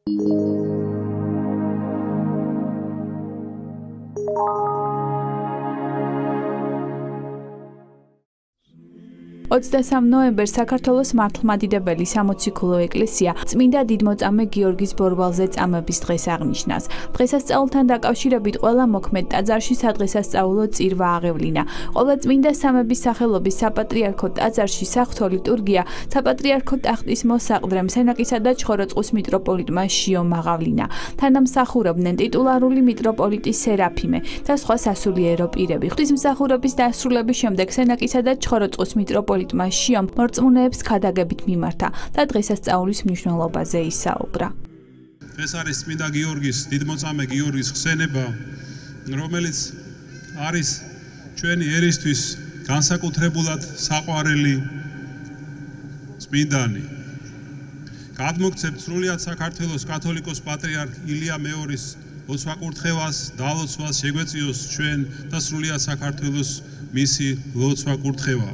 ნოემბერს საქართველოს მართლმადიდებელი სამოციქულო ეკლესია წმინდა დიდმოწამე გიორგის ბორბალზე წამების დღეს აღნიშნავს. დღესასწაულთან დაკავშირებით ყველა მოქმედ ტაძარში სადღესასწაულო წირვა აღევლინა. ყოველ წმინდა სამების სახელობის საპატრიარქო ტაძარში საღვთო ლიტურგია საპატრიარქო ტახტის მოსაყდრემ სენაკისა და ჩხოროწყუს მიტროპოლიტმა შიო მაღავლინა. თანამსახურობდნენ ტიტულარული მიტროპოლიტი სერაფიმე და სხვა სასულიერო პირები. ღვთისმსახურების დასრულების შემდეგ სენაკისა და ჩხოროწყუს მიტროპოლიტმა შიომ მორწმუნეებს ქადაგებით მიმართა და დღესასწაულის მნიშვნელობაზე ისაუბრა. ეს არის წმინდა გიორგის, დიდმოწამე გიორგის ხსენება, რომელიც არის ჩვენი ერისთვის განსაკუთრებულად საყვარელი წმინდანი. გადმოგცემთ სრულიად საქართველოს კათოლიკოს პატრიარქ ილია მეორის ლოცვა-კურთხევას, დალოცვას, შეგვეწიოს ჩვენ და სრულიად საქართველოს მისი ლოცვა-კურთხევა.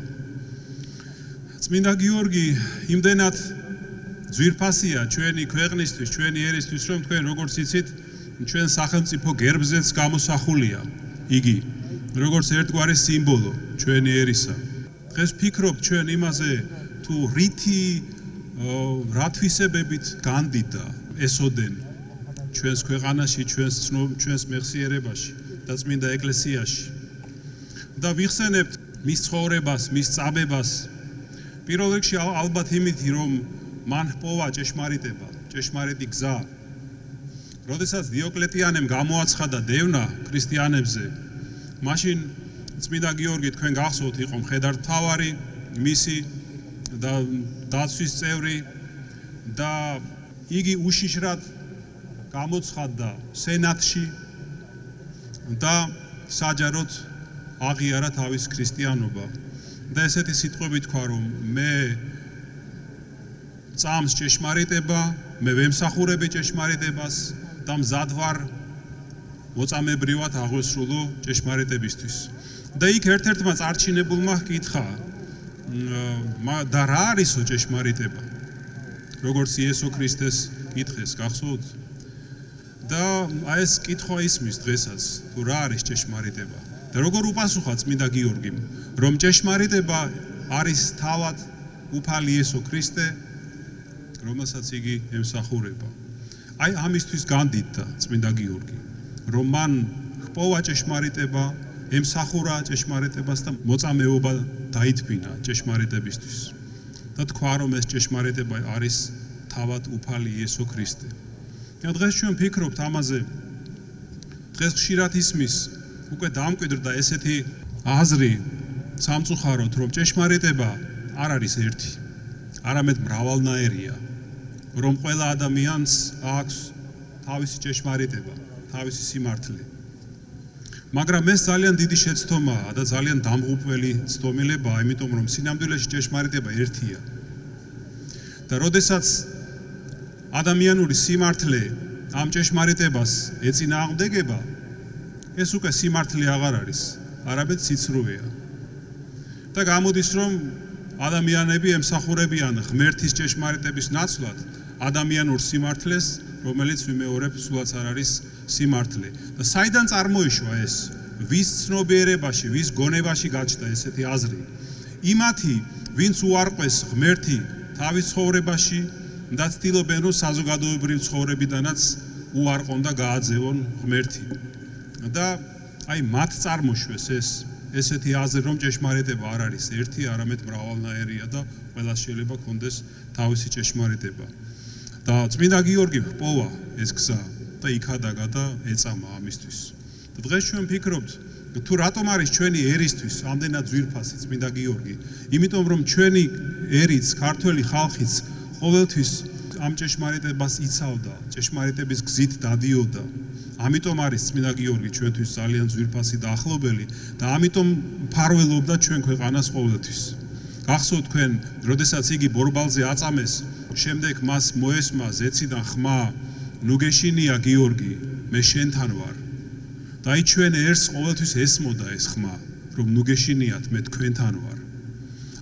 წმინდა გიორგი იმდენად ძვირფასია ჩვენი ქვეყნისთვის, ჩვენი ერისთვის, რომ თქვენ როგორც იცით, ჩვენ სახელმწიფო გერბზეც გამოსახულია იგი, როგორც ერთგვარი სიმბოლო ჩვენი ერისა. დღეს ვფიქრობთ ჩვენ იმაზე, თუ რითი რათვისებებით განდიდა ესოდენ ჩვენს ქვეყანაში, ჩვენს მეხსიერებაში და წმინდა ეკლესიაში. და ვიხსენებთ მის ცხოვრებას, მის წამებას. პირველ რიგში ალბათ იმითი, რომ მან ჰპოვა ჭეშმარიტება, ჭეშმარიტი გზა. როდესაც დიოკლეტიანემ გამოაცხადა დევნა ქრისტიანებზე, მაშინ წმინდა გიორგი თქვენ გახსოვთ იყო მხედართმთავარი, მისი და დაცვის წევრი და იგი უშიშრად გამოცხადდა სენატში და საჯაროდ აღიარა თავის ქრისტიანობა. და ესეთი სიტყვები თქვა, რომ მე წამს ჭეშმარიტება, მე ვემსახურები ჭეშმარიტებას და მზად ვარ მოწამებრივად აღვესრულო ჭეშმარიტებისთვის. და იქ ერთ-ერთმა წარჩინებულმა ჰკითხა, და რა არისო ჭეშმარიტება? როგორც იესო ქრისტეს კითხეს, გახსოვთ? და აი ეს კითხვა ისმის დღესაც, თუ რა არის ჭეშმარიტება? და როგორ უპასუხა წმინდა გიორგიმ, რომ ჭეშმარიტება არის თავად უფალი იესო ქრისტე, რომელსაც იგი ემსახურება. აი ამისთვის განდიდდა წმინდა გიორგი, რომ მან ჰპოვა ჭეშმარიტება, ემსახურა ჭეშმარიტებას და მოწამეობა დაითბინა ჭეშმარიტებისთვის. და თქვა, რომ ეს ჭეშმარიტება არის თავად უფალი იესო ქრისტე. და დღეს ჩვენ ვფიქრობთ ამაზე. დღეს ხშირად ისმის უკვე დამკვიდრდა ესეთი აზრი სამწუხაროდ, რომ ჭეშმარიტება არ არის ერთი, არამედ მრავალნაირია, რომ ყველა ადამიანს აქვს თავისი ჭეშმარიტება, თავისი სიმართლე. მაგრამ ეს ძალიან დიდი შეცდომაა და ძალიან დამღუპველი ცდომილებაა, იმიტომ რომ სინამდვილეში ჭეშმარიტება ერთია. და როდესაც ადამიანური სიმართლე ამ ჭეშმარიტებას ეწინააღმდეგება, ეს უკვე სიმართლე აღარ არის, არამედ სიცრუეა. და გამოდის, რომ ადამიანები ემსახურებიან ღმერთის ჭეშმარიტების ნაცვლად ადამიანურ სიმართლეს, რომელიც ვიმეორებ, სულაც არ არის სიმართლე. და საიდან წარმოიშვა ეს? ვის ცნობიერებაში, ვის გონებაში გაჩნდა ესეთი აზრი? იმათი, ვინც უარყვეს ღმერთი თავის ცხოვრებაში და ცდილობენ, რომ საზოგადოებრივ ცხოვრებიდანაც უარყონ და გააძევონ ღმერთი. და აი მათ წარმოშვეს ესეთი აზრი, რომ ჭეშმარიტება არ არის ერთი, არამედ მრავალნაირია და ყველას შეიძლება ქონდეს თავისი ჭეშმარიტება. და წმინდა გიორგი ჰპოვა ეს გზა და იქადაგა და ეწამა ამისთვის. და დღეს ჩვენ ვფიქრობთ, თუ რატომ არის ჩვენი ერისთვის ამდენად ძვირფასი წმინდა გიორგი? იმიტომ რომ ჩვენი ერიც, ქართველი ხალხიც ყოველთვის ამ ჭეშმარიტებას იცავდა, ჭეშმარიტების გზით დადიოდა. ამიტომ არის წმინდა გიორგი ჩვენთვის ძალიან ძვირფასი და ახლობელი და ამიტომ მფარველობდა ჩვენ ქვეყანას ყოველთვის. გახსოვთ თქვენ, როდესაც იგი ბორბალზე აწამეს, შემდეგ მას მოესმა ზეციდან ხმა, ნუ გეშინია გიორგი, მე შენთან ვარ. და აი ჩვენ ერთს ყოველთვის ესმოდა ეს ხმა, რომ ნუ გეშინიათ, მე თქვენთან ვარ.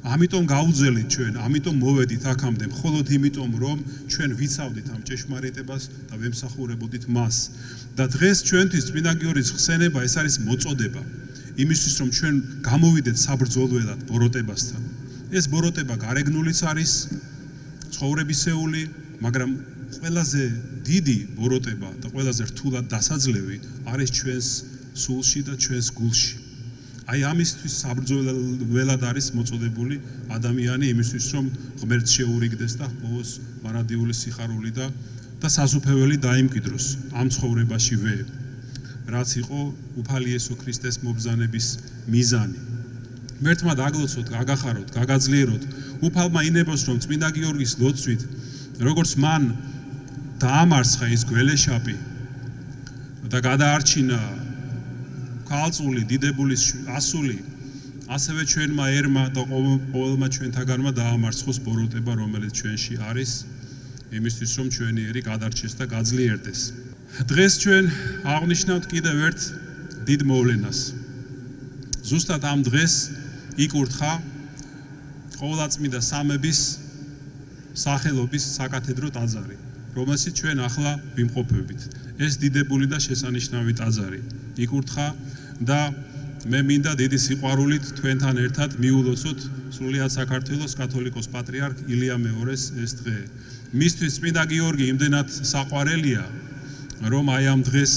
ამიტომ გავუძველით ჩვენ, ამიტომ მოვედით აქამდე, მხოლოდ იმიტომ, რომ ჩვენ ვიცავდით ამ ჭეშმარიტებას და ვემსახურებოდით მას. და დღეს ჩვენთვის წმინდა გიორგის ხსენება ეს არის მოწოდება იმისთვის, რომ ჩვენ გამოვიდეთ საბრძოლველად ბოროტებასთან. ეს ბოროტება გარეგნულიც არის, ცხოვრებისეული, მაგრამ ყველაზე დიდი ბოროტება და ყველაზე რთულად დასაძლევი არის ჩვენს სულში და ჩვენს გულში. აი ამისთვის საბრძოლველად არის მოწოდებული ადამიანი იმისთვის, რომ ღმერთს შეურიგდეს და ბოლოს მარადიული სიხარული და სასუფეველი დაიმკვიდროს ამ ცხოვრებაშივე, რაც იყო უფალი იესო ქრისტეს მობრძანების მიზანი. ღმერთმა დაგლოცოთ, გაგახაროთ, გაგაძლიეროთ, უფალმა ინებოს, რომ წმინდა გიორგის ლოცვით, როგორც მან დაამარცხა ის გველეშაპი და გადაარჩინა ქალწული, დიდებულის ასული, ასევე ჩვენმა ერმა და ყოველმა ჩვენთაგანმა დაამარცხოს ბოროტება, რომელიც ჩვენში არის, იმისთვის, რომ ჩვენი ერი გადარჩეს და გაძლიერდეს. დღეს ჩვენ აღნიშნავთ კიდევ ერთ დიდ მოვლენას. ზუსტად ამ დღეს იკურთხა ყოვლადწმინდა სამების სახელობის საკათედრო ტაძარი, რომელსაც ჩვენ ახლა ვიმყოფებით. ეს დიდებული და შესანიშნავი ტაძარი იკურთხა და მე მინდა დიდი სიყვარულით თქვენთან ერთად მიულოცოთ სრულიად საქართველოს კათოლიკოს პატრიარქ ილია მეორეს ეს დღე. მისთვის წმინდა გიორგი იმდენად საყვარელია, რომ აი ამ დღეს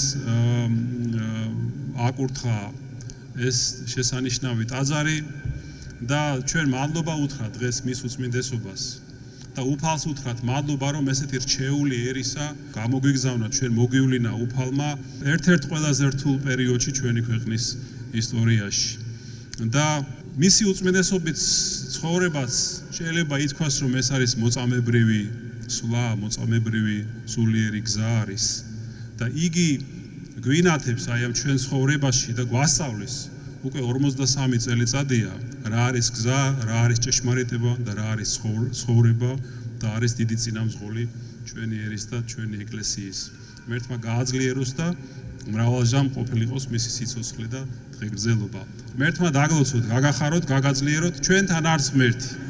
აკურთხა ეს შესანიშნავი ტაძარი და ჩვენ მადლობა უთხრათ დღეს მის უწმინდესობას და უფალს უთხრათ მადლობა, რომ ესეთი რჩეული ერისა გამოგვიგზავნა ჩვენ მოგვივლინა უფალმა ერთ-ერთ ყველაზე რთულ პერიოდში ჩვენი ქვეყნის ისტორიაში. და მისი უწმინდესობით ცხოვრებაც შეიძლება ითქვას, რომ ეს არის მოწამებრივი სვლა, მოწამებრივი სულიერი გზა არის და იგი გვინათებს აი ამ ჩვენ ცხოვრებაში და გვასწავლის უკვე 53 წელიწადია რა არის გზა, რა არის ჭეშმარიტება და რა არის ცხოვრება და არის დიდი წინამძღოლი ჩვენი ერის და ჩვენი ეკლესიის. ღმერთმა გააძლიეროს და მრავალჟამ ყოფილიყოს მისი სიცოცხლე და დღეგრძელობა. ღმერთმა დაგლოცოთ, გაგახაროთ, გაგაძლიეროთ, ჩვენთან არც ღმერთი.